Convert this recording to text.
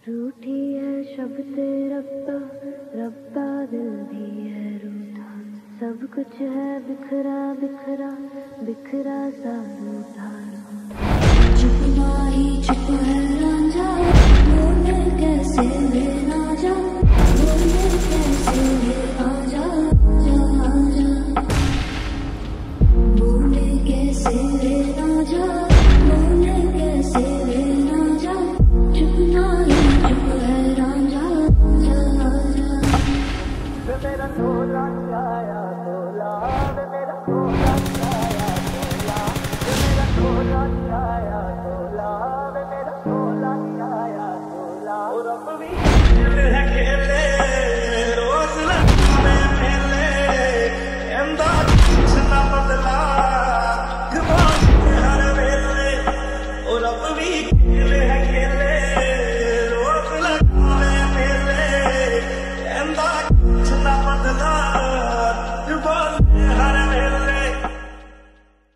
रूठी है शब्द रब्बा, रब्बा दिल भी है रूठा। सब कुछ है बिखरा बिखरा, बिखरा सा रूठा। चुप ना ही चुप है रांझा।